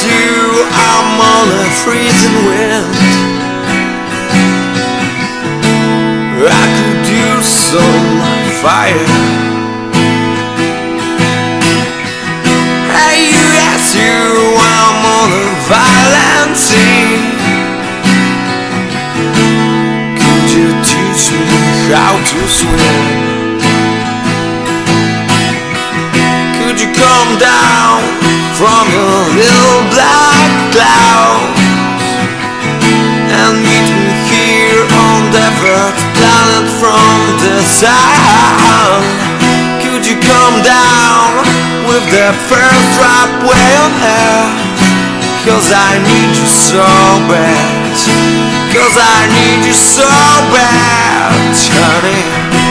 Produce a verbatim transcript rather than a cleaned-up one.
you, I'm on a freezing wind. I could use some fire. Hey, you, yes, you, I'm on a violent scene. Could you teach me how to swim? Could you come down from your little black clouds and meet me here on the first planet from the sun? Could you come down with the first drop way on air? Cause I need you so bad. Cause I need you so bad, honey.